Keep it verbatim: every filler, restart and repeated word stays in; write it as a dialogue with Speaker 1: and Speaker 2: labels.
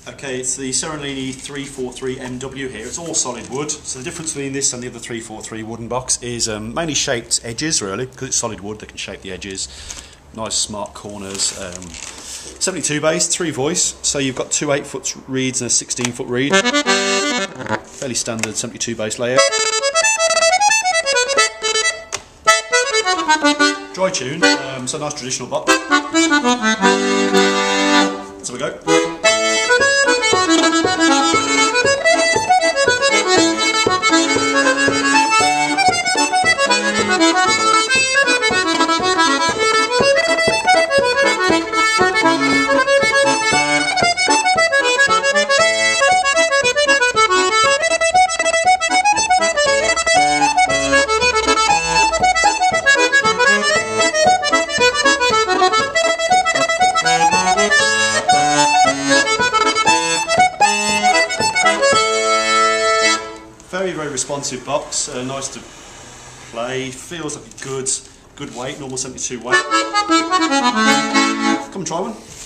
Speaker 1: Okay, it's the Serenellini three forty-three M W here. It's all solid wood. So the difference between this and the other three forty-three wooden box is um, mainly shaped edges, really, because it's solid wood. They can shape the edges. Nice smart corners. Um, seventy-two bass, three voice. So you've got two eight foot reeds and a sixteen foot reed. Fairly standard seventy-two bass layout. Dry tune, um, so nice traditional box. So we go. Very, very responsive box, uh, nice to play, feels like a good, good weight, normal seventy-two weight. Come and try one.